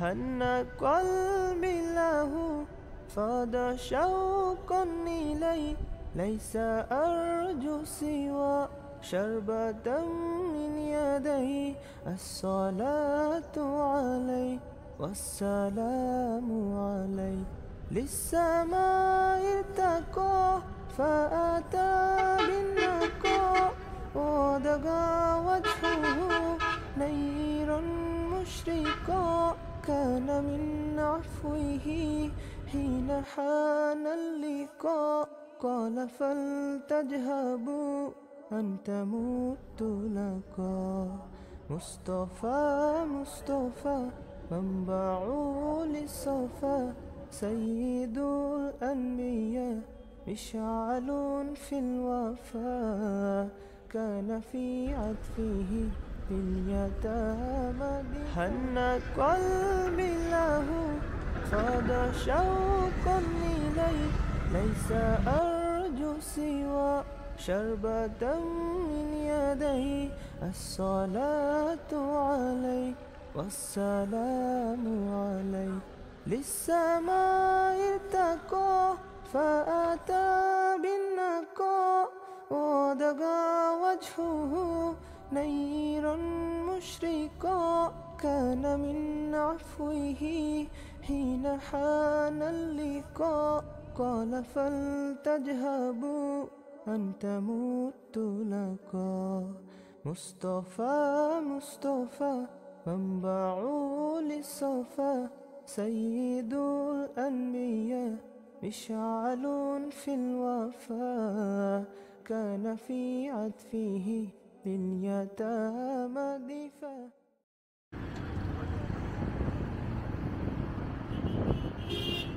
هن قلبي له فاض شوقا إليه ليس أرجو سوى شربة من يديه الصلاة عليه والسلام عليه للسماء ارتقى فأتى بالنقاء ودقى وجهه نيرا مشرقا كان من عفوه حين حان اللقاء قال فلتجهبوا أنت مت لقا مصطفى مصطفى منبع للصفا سيد الأنبياء مشعل في الوفا كان في عطفه باليتامى هن قلبي له فاض شوقا إليه ليس أرجو سوى شربة من يديه الصلاة عليه والسلام عليه للسماء ارتقى فأتى بالنقاء ودقى وجهه نيرا مشرقا كان من عفوه حين حان اللقاء قال فلتجهبوا أنت مت لقا مصطفى مصطفى منبع للصفا سيد الأنبياء مشعل في الوفا كان في عطفه باليتامى دفا